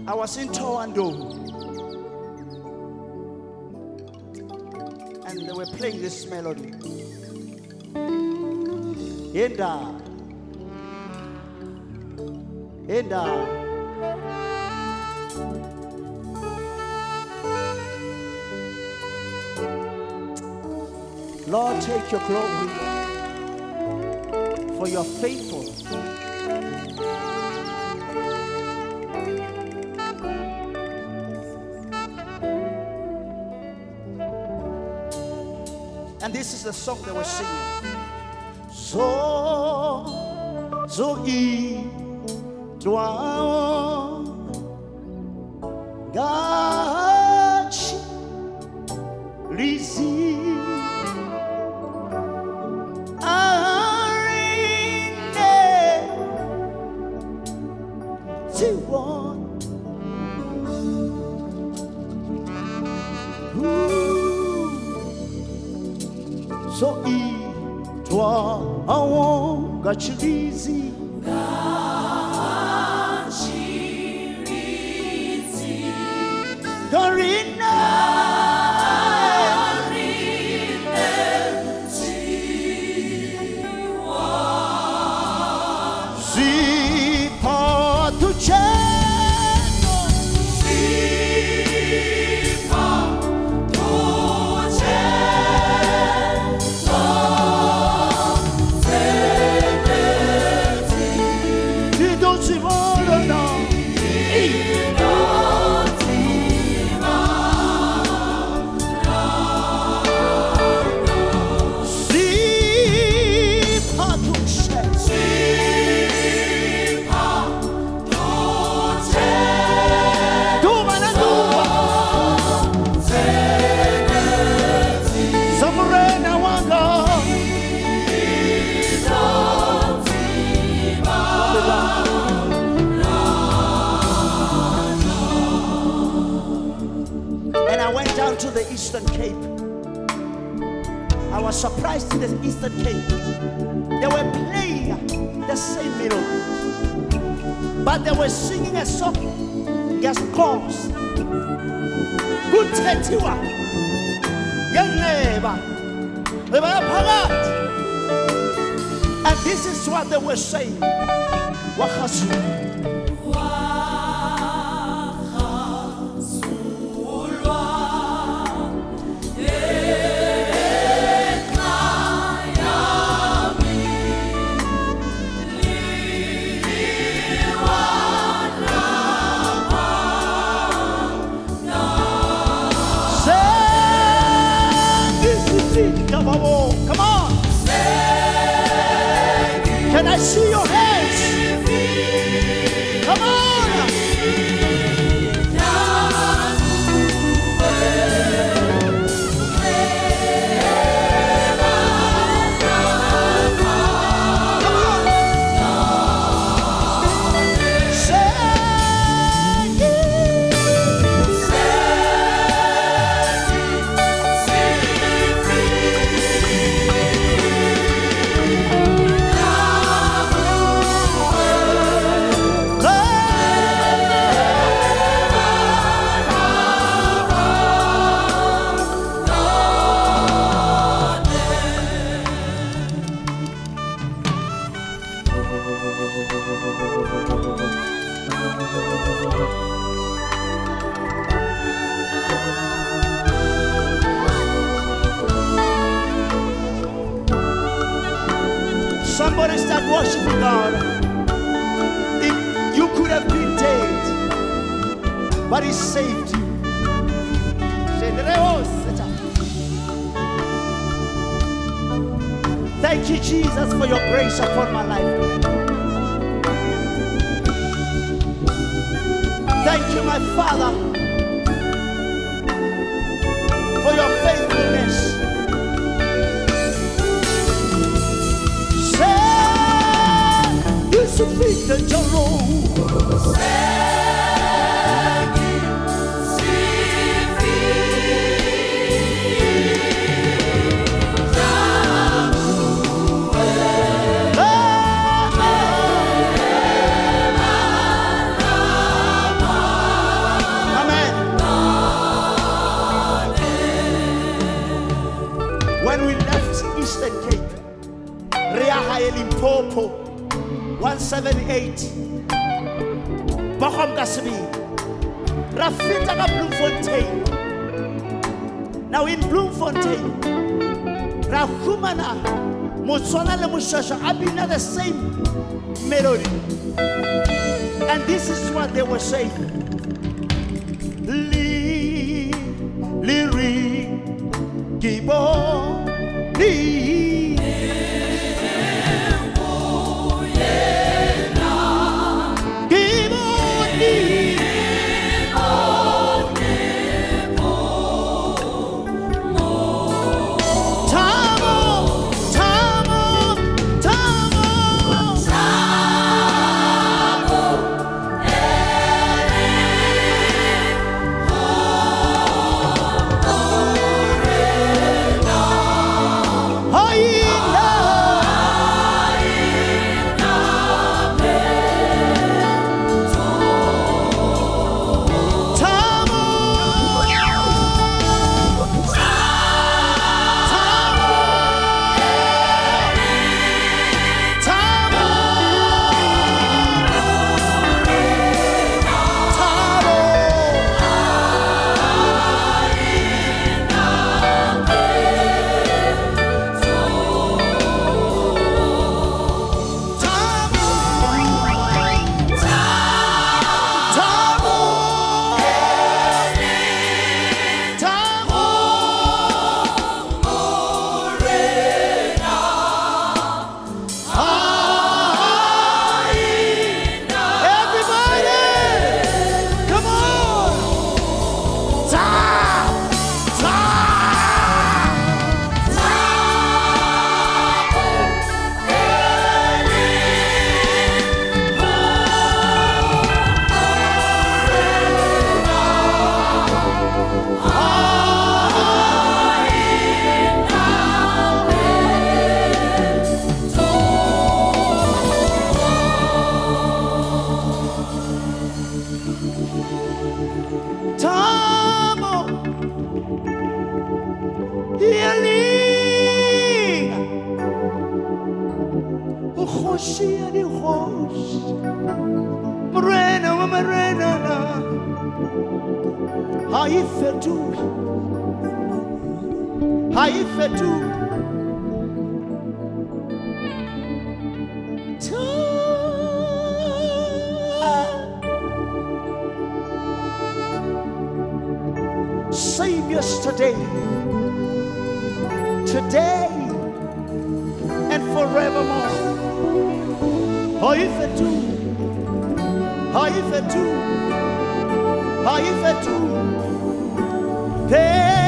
I was in Towando, and they were playing this melody. Enda. Lord, take your glory, for you're faithful. And this is the song they were singing. So gachi lizi arine tiwon so gachi lizi Dorina Zipa tu cielo Zipa tu cielo Ti non si volano to the Eastern Cape. I was surprised in the Eastern Cape. They were playing the same melody, but they were singing a song just chorus. Good Tetiwa, young neighbor, and this is what they were saying. Come on. Can I see your hands? Come on. Somebody start worshiping God. If you could have been dead, but He saved you. Thank you, Jesus, for your grace upon my life. Thank you, my Father, for your faithfulness. Suffit de Jalou. Riaha Limpopo 178 Bochum Gasbi Rafita Bloemfontein. Now in Bloemfontein Rahumana Motswana le Mushasha Abina the same melody. And this is what they were saying. Liri Gibo Li Same yesterday, today, and forevermore. How if it do? How if it do? How if it do?